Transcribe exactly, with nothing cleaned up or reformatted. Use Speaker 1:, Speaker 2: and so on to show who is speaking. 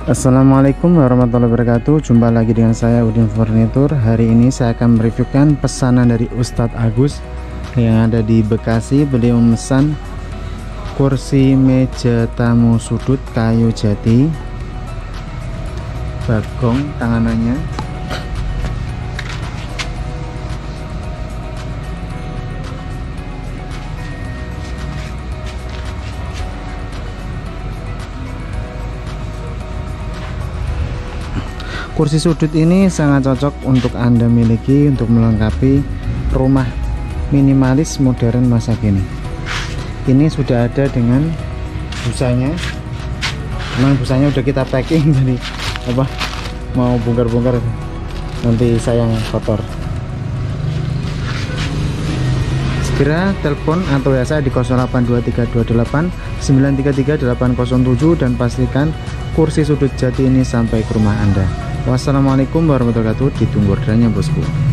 Speaker 1: Assalamualaikum warahmatullahi wabarakatuh. Jumpa lagi dengan saya Udin Furnitur. Hari ini saya akan mereviewkan pesanan dari Ustadz Agus yang ada di Bekasi. Beliau memesan kursi meja tamu sudut kayu jati, bagong tanganannya, kursi sudut ini sangat cocok untuk Anda miliki untuk melengkapi rumah minimalis modern masa kini. Ini sudah ada dengan busanya, memang busanya udah kita packing, jadi apa mau bongkar-bongkar nanti sayang kotor. Segera telepon atau W A saya di nol delapan dua tiga dua delapan sembilan tiga tiga delapan nol tujuh dan pastikan kursi sudut jati ini sampai ke rumah Anda. Wassalamualaikum warahmatullahi wabarakatuh. Ditunggu orderannya bosku.